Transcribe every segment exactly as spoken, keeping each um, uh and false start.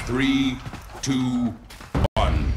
Three, two, one.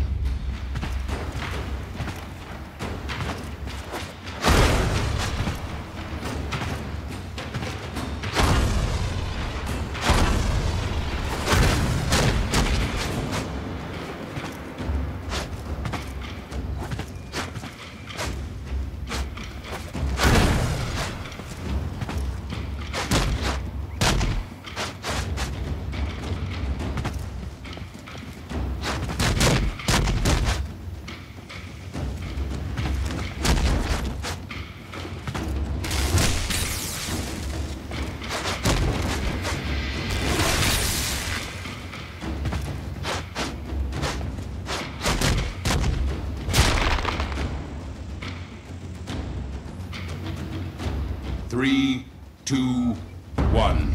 Three, two, one.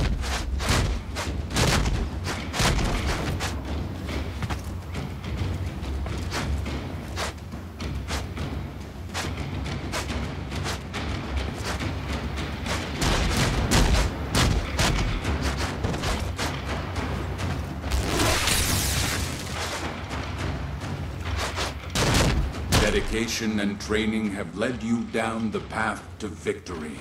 Dedication and training have led you down the path to victory.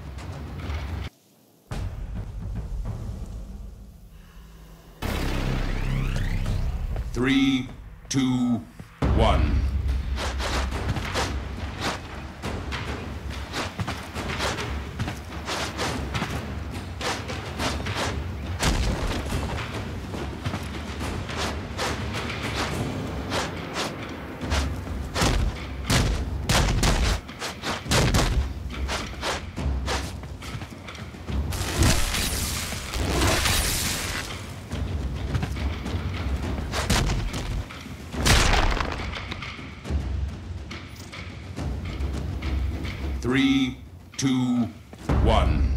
Three, two, one. Three, two, one.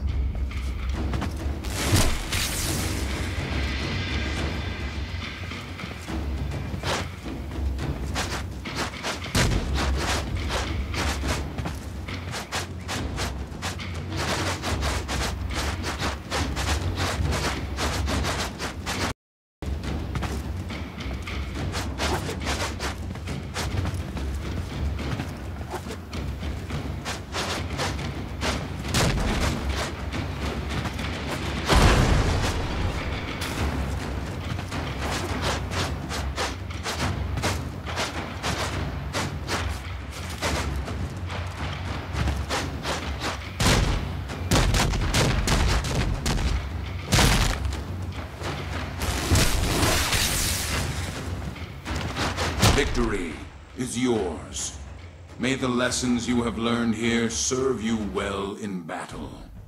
Victory is yours. May the lessons you have learned here serve you well in battle.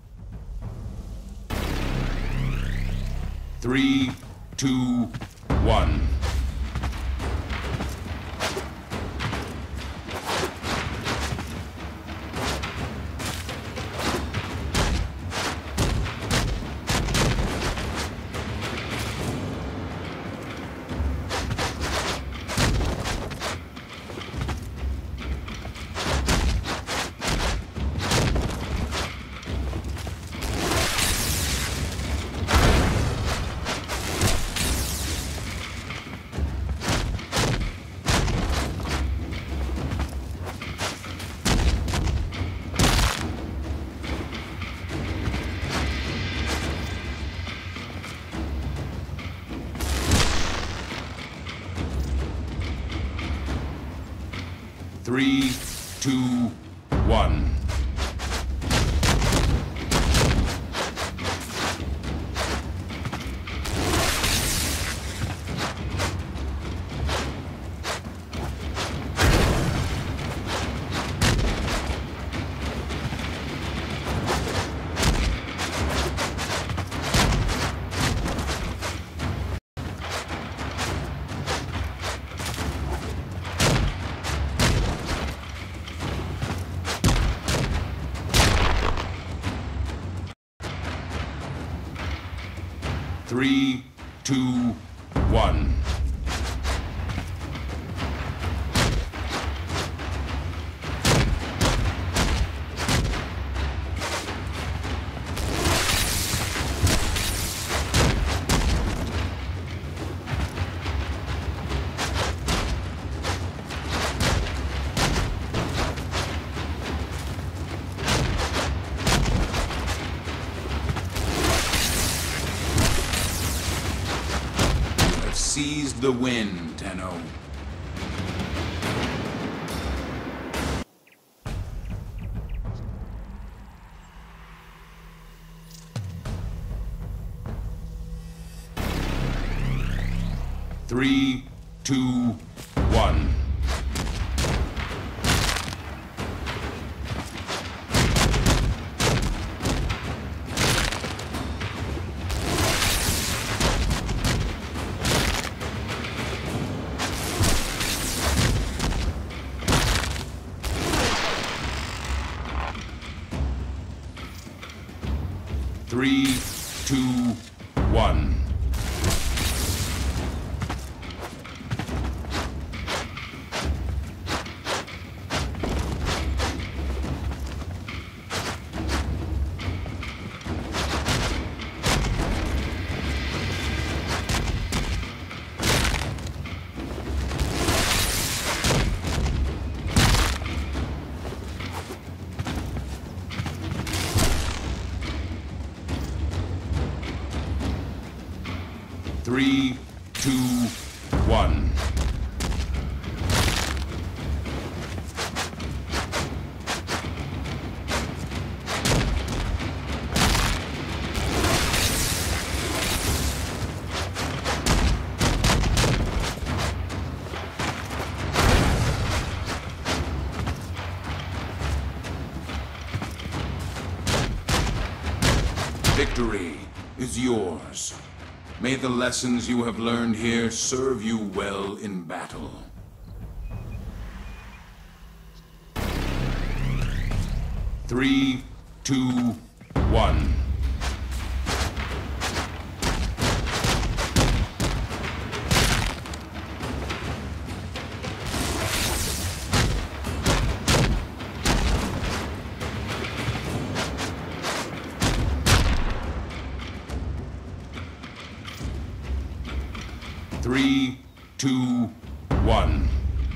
Three, two, one. Three, two, one. Three, two, one. the win, Tenno. Three, two, one. Three, two, one. Three, two, one. Victory is yours. May the lessons you have learned here serve you well in battle. Three, two, one. Three, two, one.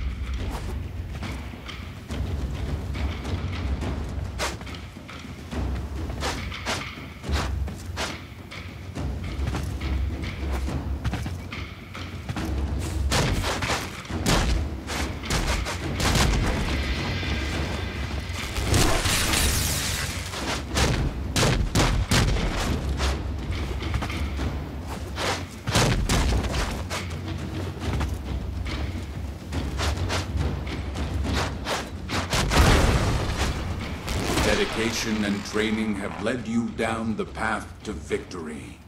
Dedication and training have led you down the path to victory.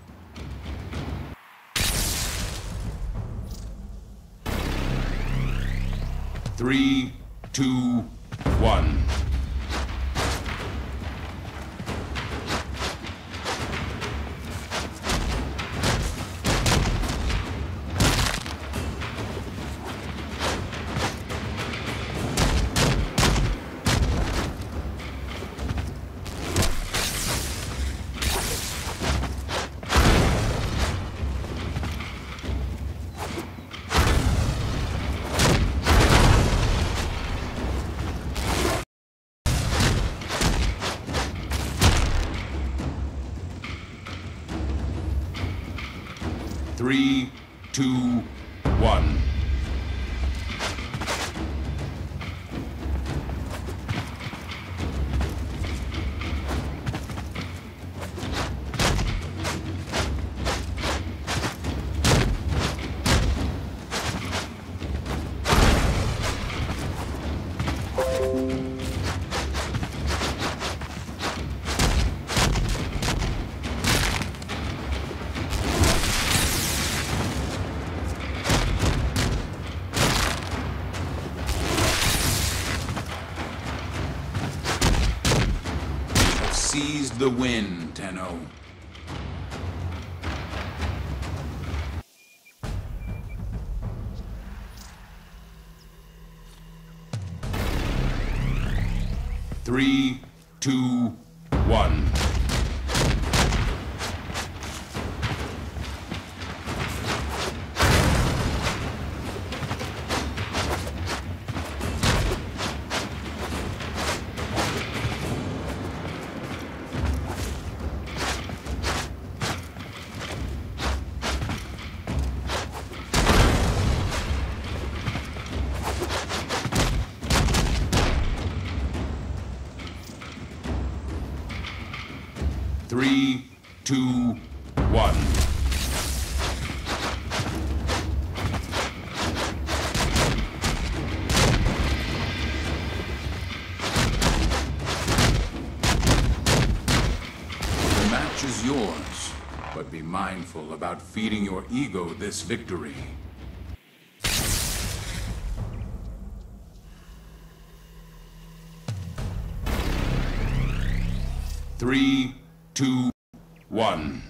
Three, two, one. Three, two, one. Seized the win, Tenno. Three, two, one. Three, two, one. The match is yours, but be mindful about feeding your ego this victory. Three, two, one.